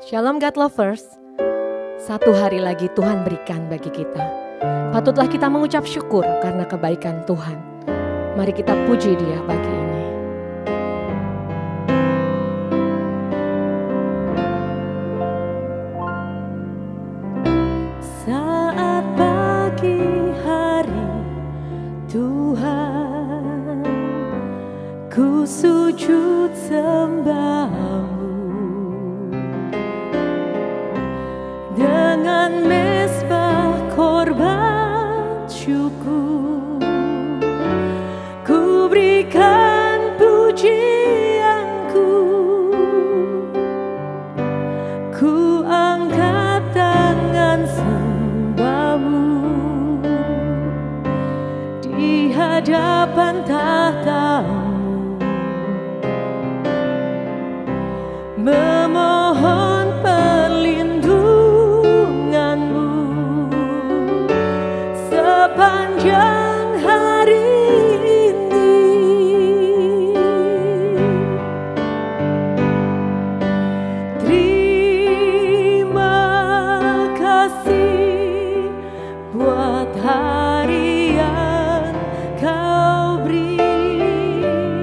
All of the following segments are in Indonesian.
Shalom God Lovers, satu hari lagi Tuhan berikan bagi kita. Patutlah kita mengucap syukur karena kebaikan Tuhan. Mari kita puji Dia pagi ini. Saat pagi hari Tuhan, ku sujud sembah dengan mezbah korban syukur, ku berikan pujianku, ku angkat tangan sembahmu di hadapan tahtamu, memohon sepanjang hari ini. Terima kasih buat hari yang Kau beri.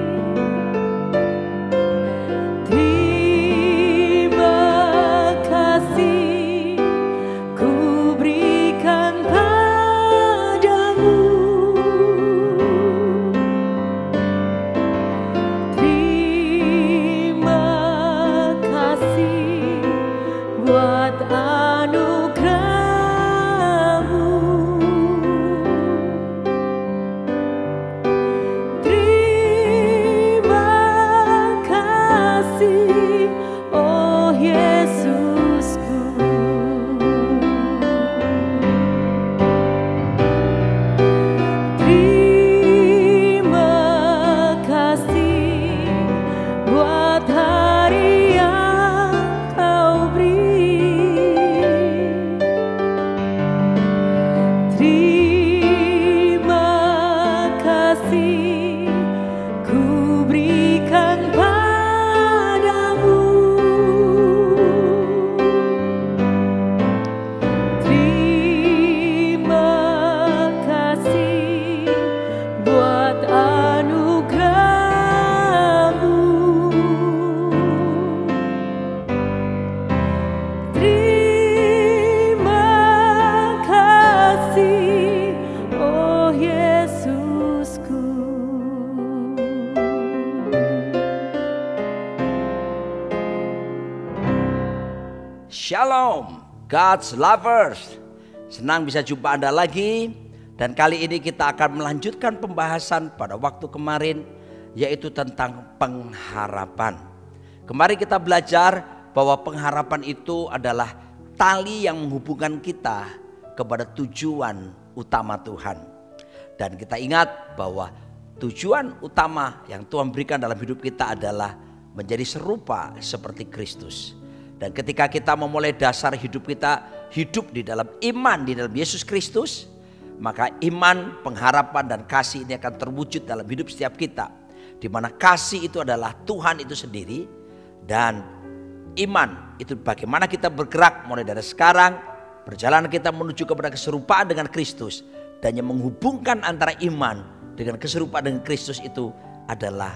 Terima kasih ku berikan buat anugerah-Mu. Terima kasih, oh Yesusku. Terima kasih buat hari yang Kau beri. Terima kasih ku berikan padamu. Terima kasih buat anugerah-Mu. Terima kasih, oh Yesusku. Shalom, God's lovers. Senang bisa jumpa Anda lagi. Dan kali ini kita akan melanjutkan pembahasan pada waktu kemarin, yaitu tentang pengharapan. Kemarin kita belajar bahwa pengharapan itu adalah tali yang menghubungkan kita kepada tujuan utama Tuhan. Dan kita ingat bahwa tujuan utama yang Tuhan berikan dalam hidup kita adalah menjadi serupa seperti Kristus. Dan ketika kita memulai dasar hidup kita, hidup di dalam iman di dalam Yesus Kristus, maka iman, pengharapan dan kasih ini akan terwujud dalam hidup setiap kita. Di mana kasih itu adalah Tuhan itu sendiri, dan iman itu bagaimana kita bergerak mulai dari sekarang, perjalanan kita menuju kepada keserupaan dengan Kristus. Dan yang menghubungkan antara iman dengan keserupaan dengan Kristus itu adalah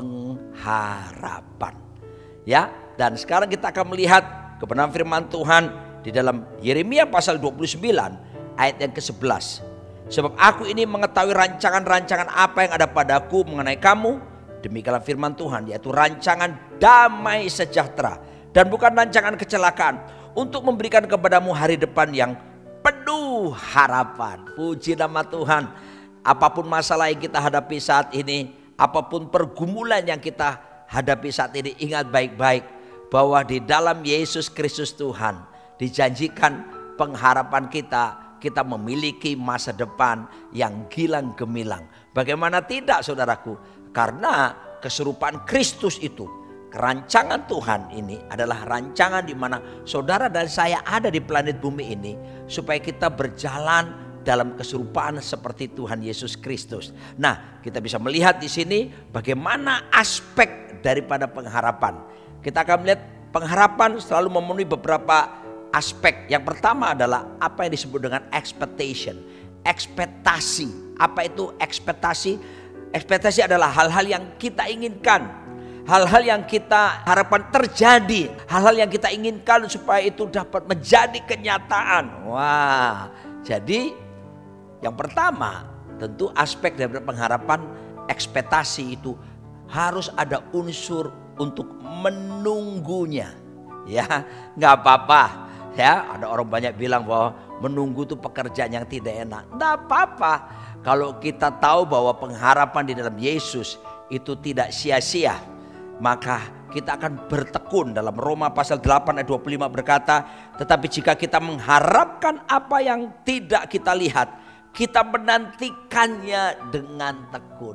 pengharapan. Ya, dan sekarang kita akan melihat kebenaran firman Tuhan di dalam Yeremia pasal 29 ayat yang ke-11. Sebab aku ini mengetahui rancangan-rancangan apa yang ada padaku mengenai kamu, demikianlah firman Tuhan, yaitu rancangan damai sejahtera dan bukan rancangan kecelakaan, untuk memberikan kepadamu hari depan yang penuh harapan. Puji nama Tuhan. Apapun masalah yang kita hadapi saat ini, apapun pergumulan yang kita hadapi saat ini, ingat baik-baik bahwa di dalam Yesus Kristus Tuhan dijanjikan pengharapan kita memiliki masa depan yang gilang gemilang. Bagaimana tidak, saudaraku? Karena keserupaan Kristus itu, rancangan Tuhan ini adalah rancangan di mana saudara dan saya ada di planet bumi ini supaya kita berjalan dalam keserupaan seperti Tuhan Yesus Kristus. Nah, kita bisa melihat di sini bagaimana aspek daripada pengharapan. Kita akan melihat pengharapan selalu memenuhi beberapa aspek. Yang pertama adalah apa yang disebut dengan expectation, ekspektasi. Apa itu ekspektasi? Ekspektasi adalah hal-hal yang kita inginkan, hal-hal yang kita harapkan terjadi, hal-hal yang kita inginkan supaya itu dapat menjadi kenyataan. Wah, jadi yang pertama tentu aspek dari pengharapan, ekspektasi itu harus ada unsur untuk menunggunya. Ya, nggak apa-apa. Ya, ada orang banyak bilang bahwa menunggu itu pekerjaan yang tidak enak. Nggak apa-apa. Kalau kita tahu bahwa pengharapan di dalam Yesus itu tidak sia-sia, maka kita akan bertekun. Dalam Roma pasal 8 ayat 25 berkata, tetapi jika kita mengharapkan apa yang tidak kita lihat, kita menantikannya dengan tekun.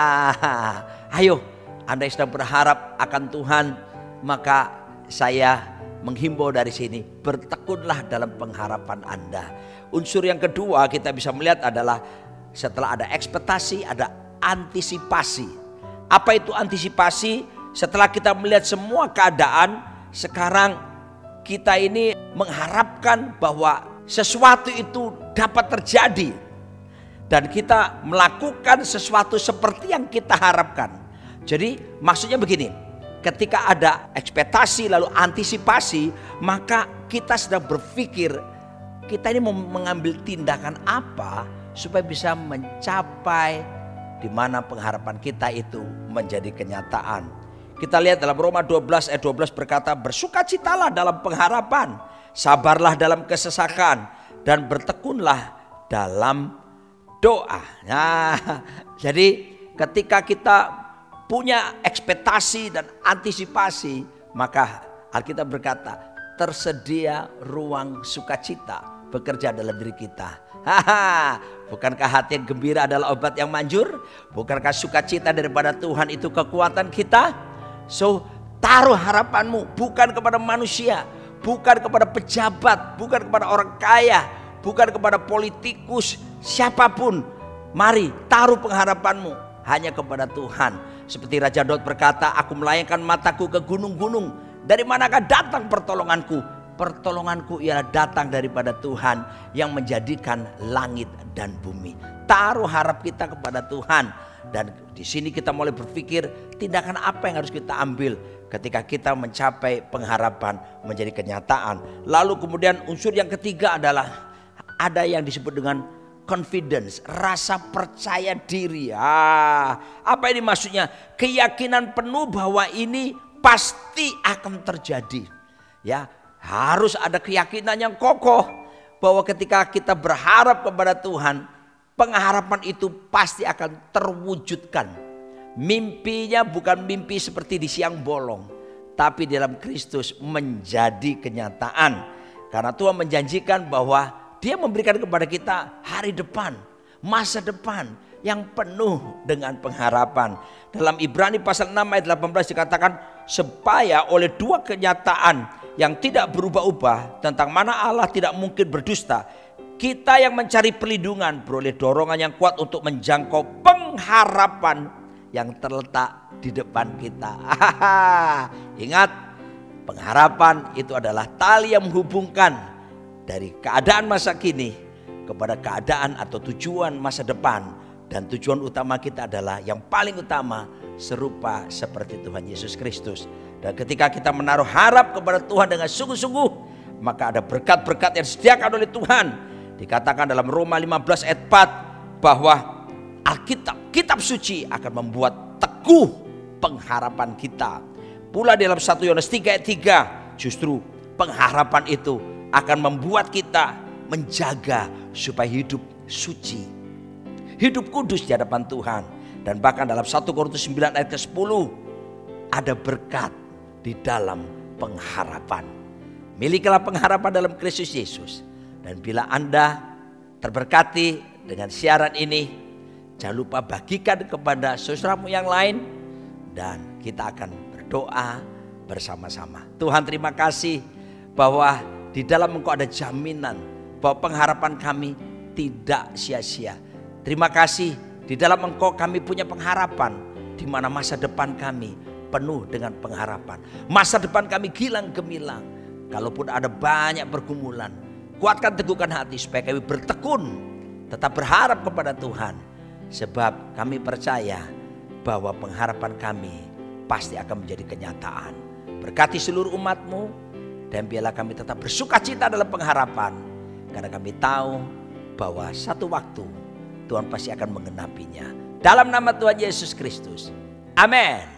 Ayo, Anda yang sedang berharap akan Tuhan, maka saya menghimbau dari sini, bertekunlah dalam pengharapan Anda. Unsur yang kedua kita bisa melihat adalah setelah ada ekspektasi, ada antisipasi. Apa itu antisipasi? Setelah kita melihat semua keadaan, sekarang kita ini mengharapkan bahwa sesuatu itu dapat terjadi. Dan kita melakukan sesuatu seperti yang kita harapkan. Jadi maksudnya begini, ketika ada ekspektasi lalu antisipasi, maka kita sedang berpikir kita ini mau mengambil tindakan apa supaya bisa mencapai di mana pengharapan kita itu menjadi kenyataan. Kita lihat dalam Roma 12 ayat 12 berkata, bersukacitalah dalam pengharapan, sabarlah dalam kesesakan, dan bertekunlah dalam doa. Nah, jadi ketika kita punya ekspektasi dan antisipasi, maka Alkitab berkata, tersedia ruang sukacita bekerja dalam diri kita. Bukankah hati yang gembira adalah obat yang manjur? Bukankah sukacita daripada Tuhan itu kekuatan kita? So, taruh harapanmu bukan kepada manusia, bukan kepada pejabat, bukan kepada orang kaya, bukan kepada politikus, siapapun. Mari taruh pengharapanmu hanya kepada Tuhan. Seperti Raja Daud berkata, aku melayangkan mataku ke gunung-gunung. Dari manakah datang pertolonganku? Pertolonganku ialah datang daripada Tuhan yang menjadikan langit dan bumi. Taruh harap kita kepada Tuhan. Dan di sini kita mulai berpikir tindakan apa yang harus kita ambil ketika kita mencapai pengharapan menjadi kenyataan. Lalu kemudian unsur yang ketiga adalah ada yang disebut dengan confidence, rasa percaya diri. Apa ini maksudnya? Keyakinan penuh bahwa ini pasti akan terjadi. Ya, harus ada keyakinan yang kokoh bahwa ketika kita berharap kepada Tuhan, pengharapan itu pasti akan terwujudkan. Mimpinya bukan mimpi seperti di siang bolong, tapi dalam Kristus menjadi kenyataan. Karena Tuhan menjanjikan bahwa Dia memberikan kepada kita hari depan, masa depan yang penuh dengan pengharapan. Dalam Ibrani pasal 6 ayat 18 dikatakan, supaya oleh dua kenyataan yang tidak berubah-ubah tentang mana Allah tidak mungkin berdusta, kita yang mencari perlindungan beroleh dorongan yang kuat untuk menjangkau pengharapan yang terletak di depan kita. Ingat, pengharapan itu adalah tali yang menghubungkan dari keadaan masa kini kepada keadaan atau tujuan masa depan. Dan tujuan utama kita adalah yang paling utama, serupa seperti Tuhan Yesus Kristus. Dan ketika kita menaruh harap kepada Tuhan dengan sungguh-sungguh, maka ada berkat-berkat yang disediakan oleh Tuhan. Dikatakan dalam Roma 15 ayat 4 bahwa Alkitab, kitab suci akan membuat teguh pengharapan kita. Pula dalam 1 Yohanes 3 ayat 3, justru pengharapan itu akan membuat kita menjaga supaya hidup suci, hidup kudus di hadapan Tuhan. Dan bahkan dalam 1 Korintus 9 ayat 10 ada berkat di dalam pengharapan. Milikilah pengharapan dalam Kristus Yesus. Dan bila Anda terberkati dengan siaran ini, jangan lupa bagikan kepada saudaramu yang lain. Dan kita akan berdoa bersama-sama. Tuhan, terima kasih bahwa di dalam Engkau ada jaminan bahwa pengharapan kami tidak sia-sia. Terima kasih di dalam Engkau kami punya pengharapan di mana masa depan kami penuh dengan pengharapan. Masa depan kami gilang gemilang. Kalaupun ada banyak pergumulan, kuatkan teguhkan hati supaya kami bertekun, tetap berharap kepada Tuhan. Sebab kami percaya bahwa pengharapan kami pasti akan menjadi kenyataan. Berkati seluruh umat-Mu, dan biarlah kami tetap bersukacita dalam pengharapan. Karena kami tahu bahwa satu waktu Tuhan pasti akan menggenapinya. Dalam nama Tuhan Yesus Kristus. Amin.